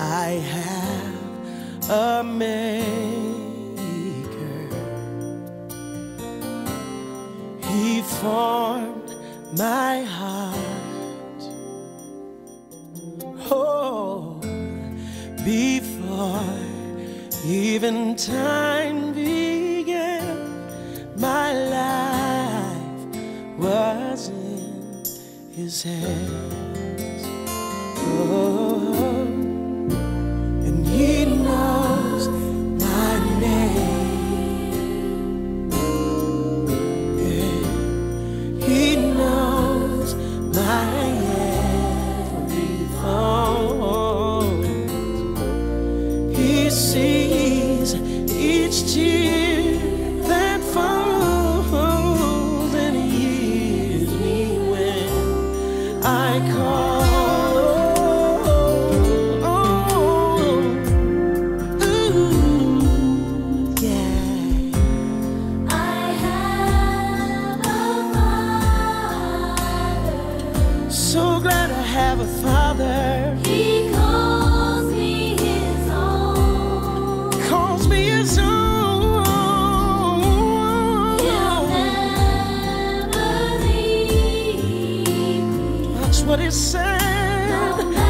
I have a maker. He formed my heart. Oh, before even time began, my life was in His hands. Oh, and He knows my name. Yeah. He knows my every thought. He sees each tear that falls, and He hears me when I call. So glad I have a Father. He calls me His own. Calls me His own. He'll never leave me. That's what He said. No matter